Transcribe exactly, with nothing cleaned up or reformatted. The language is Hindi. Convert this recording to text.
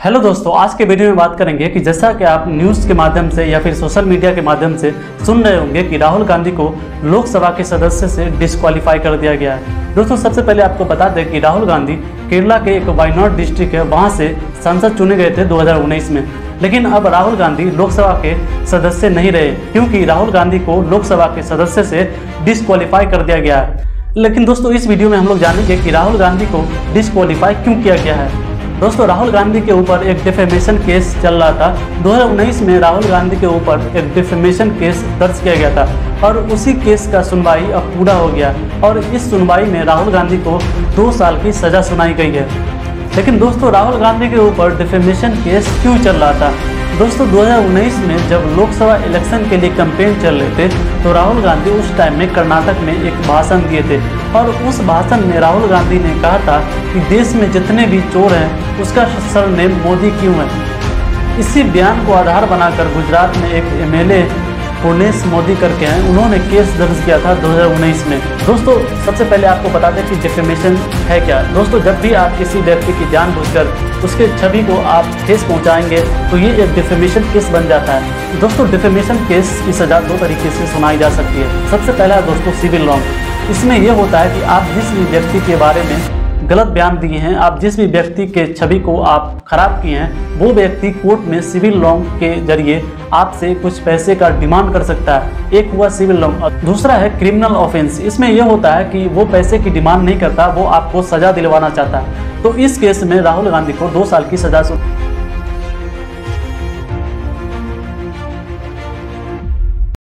हेलो दोस्तों, आज के वीडियो में बात करेंगे कि जैसा कि आप न्यूज़ के माध्यम से या फिर सोशल मीडिया के माध्यम से सुन रहे होंगे कि राहुल गांधी को लोकसभा के सदस्य से डिस्क्वालीफाई कर दिया गया है। दोस्तों, सबसे पहले आपको बता दें कि राहुल गांधी केरला के एक वायनाड डिस्ट्रिक्ट है, वहाँ से सांसद चुने गए थे दो हज़ार उन्नीस में। लेकिन अब राहुल गांधी लोकसभा के सदस्य नहीं रहे, क्योंकि राहुल गांधी को लोकसभा के सदस्य से डिस्क्वालीफाई कर दिया गया है। लेकिन दोस्तों, इस वीडियो में हम लोग जानेंगे कि राहुल गांधी को डिस्क्वालीफाई क्यों किया गया है। दोस्तों, राहुल गांधी के ऊपर एक डिफेमेशन केस चल रहा था। दो हज़ार उन्नीस में राहुल गांधी के ऊपर एक डिफेमेशन केस दर्ज किया गया था और उसी केस का सुनवाई अब पूरा हो गया और इस सुनवाई में राहुल गांधी को दो साल की सज़ा सुनाई गई है। लेकिन दोस्तों, राहुल गांधी के ऊपर डिफेमेशन केस क्यों चल रहा था? दोस्तों, दो हज़ार उन्नीस में जब लोकसभा इलेक्शन के लिए कैंपेन चल रहे थे तो राहुल गांधी उस टाइम में कर्नाटक में एक भाषण दिए थे और उस भाषण में राहुल गांधी ने कहा था कि देश में जितने भी चोर हैं उसका सरनेम मोदी क्यों है। इसी बयान को आधार बनाकर गुजरात में एक एमएलए पुर्णेश मोदी करके हैं, उन्होंने केस दर्ज किया था दो हज़ार उन्नीस में। दोस्तों, सबसे पहले आपको बता दें कि डिफेमेशन है क्या। दोस्तों, जब भी आप किसी व्यक्ति की जानबूझकर उसके छवि को आप ठेस पहुंचाएंगे तो ये एक डिफेमेशन केस बन जाता है। दोस्तों, डिफेमेशन केस की सज़ा दो तरीके से सुनाई जा सकती है। सबसे पहला दोस्तों सिविल लॉ। इसमें यह होता है कि आप जिस भी व्यक्ति के बारे में गलत बयान दिए हैं, आप जिस भी व्यक्ति के छवि को आप खराब किए हैं, वो व्यक्ति कोर्ट में सिविल लॉ के जरिए आपसे कुछ पैसे का डिमांड कर सकता है। एक हुआ सिविल लॉ। दूसरा है क्रिमिनल ऑफेंस। इसमें यह होता है कि वो पैसे की डिमांड नहीं करता, वो आपको सजा दिलवाना चाहता है। तो इस केस में राहुल गांधी को दो साल की सजा